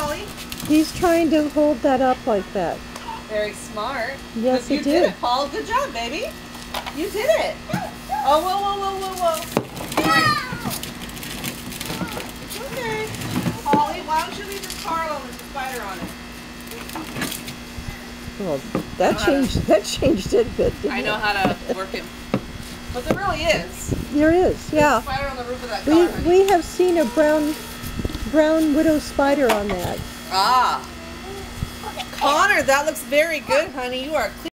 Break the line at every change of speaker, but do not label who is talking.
Holly?
He's trying to hold that up like that.
Very smart.
Yes,
you
he
did
did.
it, Paul. Good job, baby. You did it. Oh, whoa. It's okay. Holly, why don't you leave this car alone with the spider on it?
Well, that changed it a bit, didn't
I know
it?
how to work him. But there really is.
There is, yeah.
There's a spider on the roof of that car. honey.
We have seen a brown widow spider on that.
Ah. Connor, that looks very good, honey. You are clear.